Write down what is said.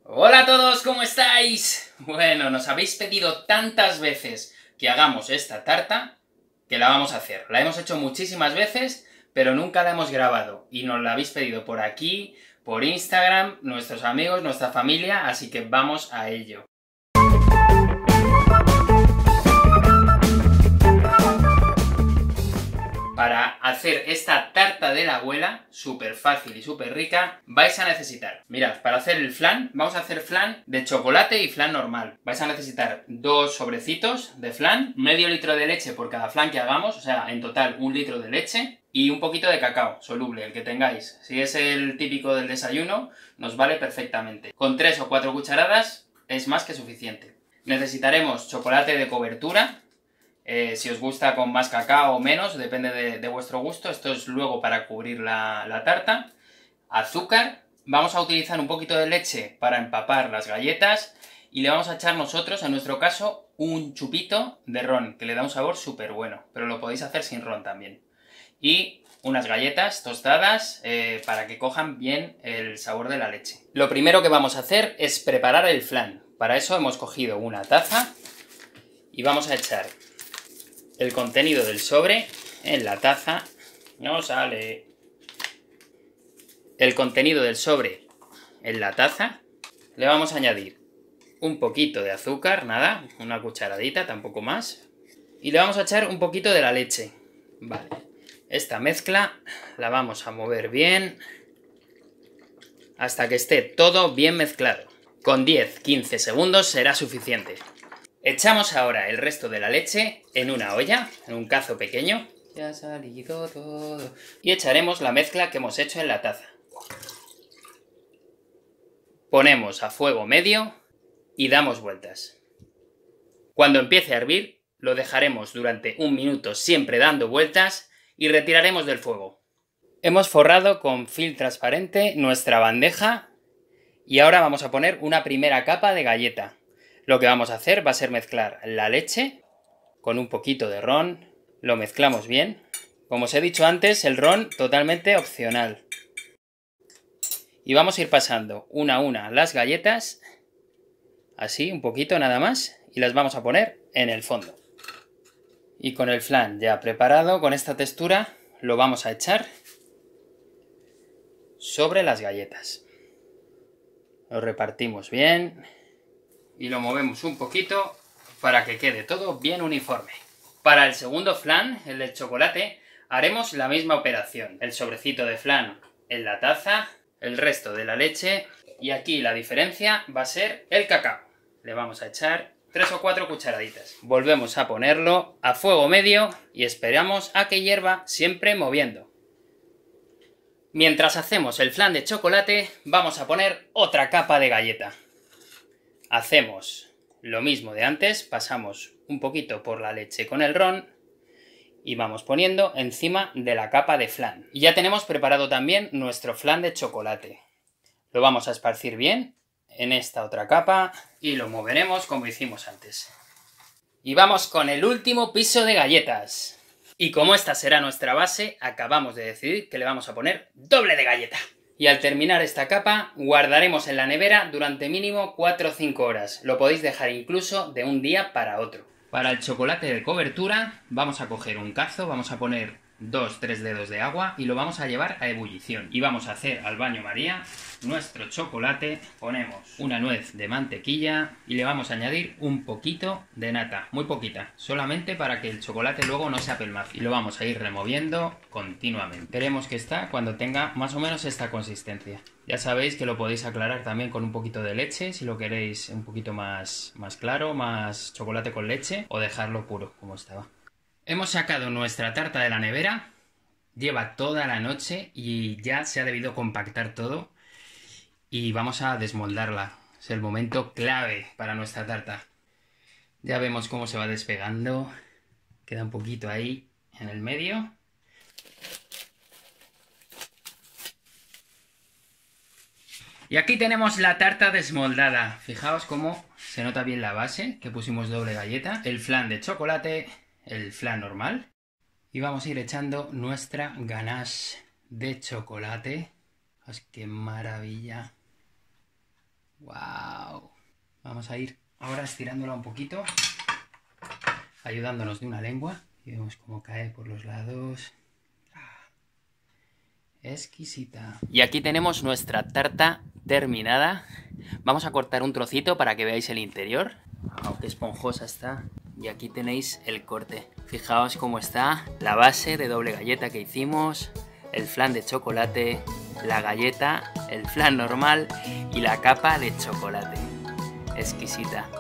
Hola a todos, ¿cómo estáis? Bueno, nos habéis pedido tantas veces que hagamos esta tarta que la vamos a hacer. La hemos hecho muchísimas veces, pero nunca la hemos grabado. Y nos la habéis pedido por aquí, por Instagram, nuestros amigos, nuestra familia, así que vamos a ello. Para hacer esta tarta de la abuela, súper fácil y súper rica, vais a necesitar, mirad, para hacer el flan, vamos a hacer flan de chocolate y flan normal. Vais a necesitar 2 sobrecitos de flan, medio litro de leche por cada flan que hagamos, o sea, en total 1 litro de leche, y un poquito de cacao soluble, el que tengáis. Si es el típico del desayuno, nos vale perfectamente. Con 3 o 4 cucharadas es más que suficiente. Necesitaremos chocolate de cobertura. Si os gusta con más cacao o menos, depende de vuestro gusto. Esto es luego para cubrir la tarta. Azúcar. Vamos a utilizar un poquito de leche para empapar las galletas. Y le vamos a echar nosotros, en nuestro caso, un chupito de ron, que le da un sabor súper bueno. Pero lo podéis hacer sin ron también. Y unas galletas tostadas para que cojan bien el sabor de la leche. Lo primero que vamos a hacer es preparar el flan. Para eso hemos cogido una taza y vamos a echar el contenido del sobre en la taza. No sale. El contenido del sobre en la taza. Le vamos a añadir un poquito de azúcar, nada, una cucharadita, tampoco más. Y le vamos a echar un poquito de la leche. Vale. Esta mezcla la vamos a mover bien hasta que esté todo bien mezclado. Con 10-15 segundos será suficiente. Echamos ahora el resto de la leche en una olla, en un cazo pequeño. Ya ha salido todo. Y echaremos la mezcla que hemos hecho en la taza. Ponemos a fuego medio y damos vueltas. Cuando empiece a hervir, lo dejaremos durante 1 minuto siempre dando vueltas y retiraremos del fuego. Hemos forrado con film transparente nuestra bandeja y ahora vamos a poner una primera capa de galleta. Lo que vamos a hacer va a ser mezclar la leche con un poquito de ron. Lo mezclamos bien. Como os he dicho antes, el ron totalmente opcional. Y vamos a ir pasando una a una las galletas. Así, un poquito nada más. Y las vamos a poner en el fondo. Y con el flan ya preparado, con esta textura, lo vamos a echar sobre las galletas. Lo repartimos bien y lo movemos un poquito para que quede todo bien uniforme. Para el segundo flan, el de chocolate, haremos la misma operación. El sobrecito de flan en la taza, el resto de la leche, y aquí la diferencia va a ser el cacao. Le vamos a echar 3 o 4 cucharaditas. Volvemos a ponerlo a fuego medio y esperamos a que hierva, siempre moviendo. Mientras hacemos el flan de chocolate, vamos a poner otra capa de galleta. Hacemos lo mismo de antes, pasamos un poquito por la leche con el ron y vamos poniendo encima de la capa de flan. Y ya tenemos preparado también nuestro flan de chocolate. Lo vamos a esparcir bien en esta otra capa y lo moveremos como hicimos antes. Y vamos con el último piso de galletas. Y como esta será nuestra base, acabamos de decidir que le vamos a poner doble de galleta. Y al terminar esta capa, guardaremos en la nevera durante mínimo 4 o 5 horas. Lo podéis dejar incluso de un día para otro. Para el chocolate de cobertura, vamos a coger un cazo, vamos a poner 2-3 dedos de agua y lo vamos a llevar a ebullición. Y vamos a hacer al baño María nuestro chocolate. Ponemos una nuez de mantequilla y le vamos a añadir un poquito de nata, muy poquita, solamente para que el chocolate luego no se apelmace. Y lo vamos a ir removiendo continuamente. Veremos que está cuando tenga más o menos esta consistencia. Ya sabéis que lo podéis aclarar también con un poquito de leche, si lo queréis un poquito más claro, más chocolate con leche, o dejarlo puro, como estaba. Hemos sacado nuestra tarta de la nevera, lleva toda la noche y ya se ha debido compactar todo y vamos a desmoldarla. Es el momento clave para nuestra tarta. Ya vemos cómo se va despegando, queda un poquito ahí en el medio. Y aquí tenemos la tarta desmoldada. Fijaos cómo se nota bien la base, que pusimos doble galleta, el flan de chocolate, el flan normal. Y vamos a ir echando nuestra ganache de chocolate. ¡Qué maravilla! ¡Wow! Vamos a ir ahora estirándola un poquito, ayudándonos de una lengua. Y vemos cómo cae por los lados. Exquisita. Y aquí tenemos nuestra tarta terminada. Vamos a cortar un trocito para que veáis el interior. Aunque esponjosa está. Y aquí tenéis el corte. Fijaos cómo está la base de doble galleta que hicimos, el flan de chocolate, la galleta, el flan normal y la capa de chocolate. Exquisita.